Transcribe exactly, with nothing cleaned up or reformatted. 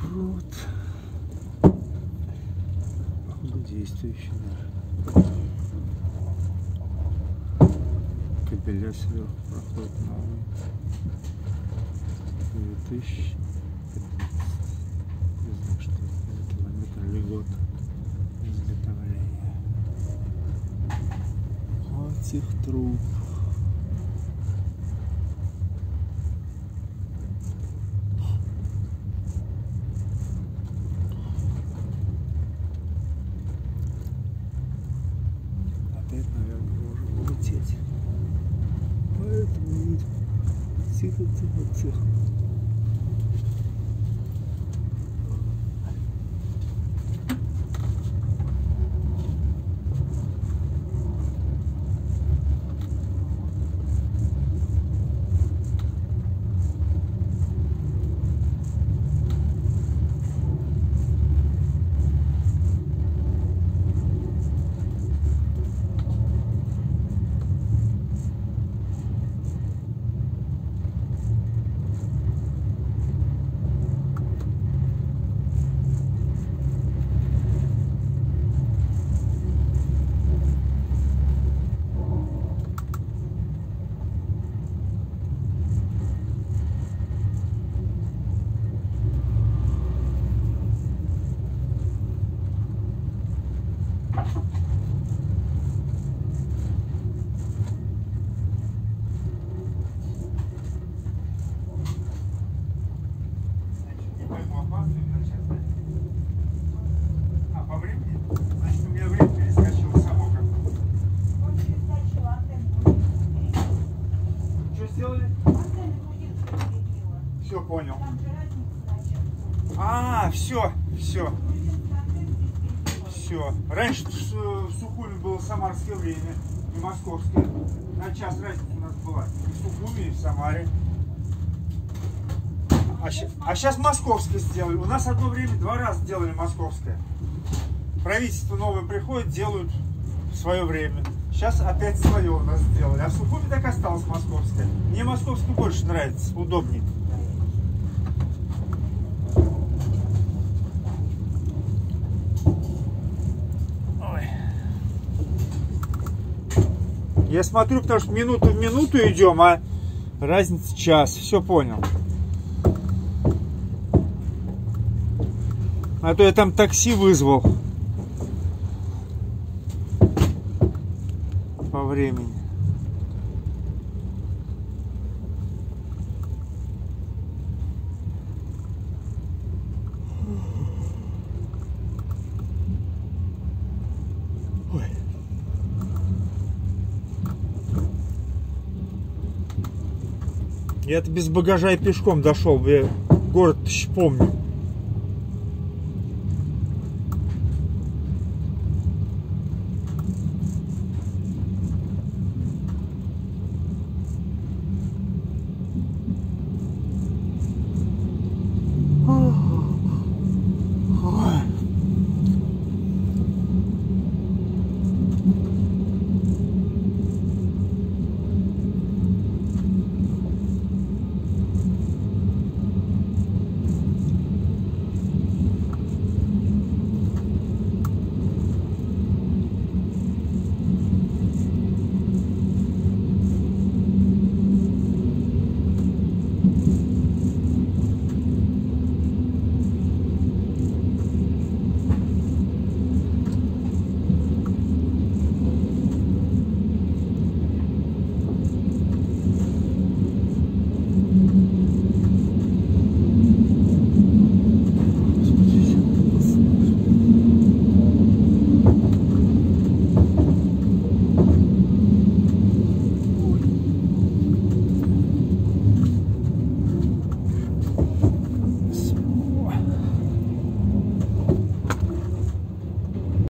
Вот. Действующий наш. Кабеля сверху проходит новый. две тысячи пятнадцатый. Не знаю, что это километр или год изготовления. Вот этих труб. Опять, наверное, можем улететь. Поэтому тихо-тихо-тихо. А, по времени? Значит, у меня время перескочило само как. Что сделали? Все, понял. А, все, все. Все. Раньше в Сухуми было самарское время, не московское. На час разница у нас была. И в Сухуми, и в Самаре. А, а сейчас московское сделали. У нас одно время два раза делали московское. Правительство новое приходит, делают в свое время. Сейчас опять свое у нас сделали. А в Сухуми так осталось московское. Мне московское больше нравится, удобнее. Ой. Я смотрю, потому что минуту в минуту идем, а разница час. Все понял. А то я там такси вызвал по времени. Ой. Я-то без багажа и пешком дошел, я город еще помню.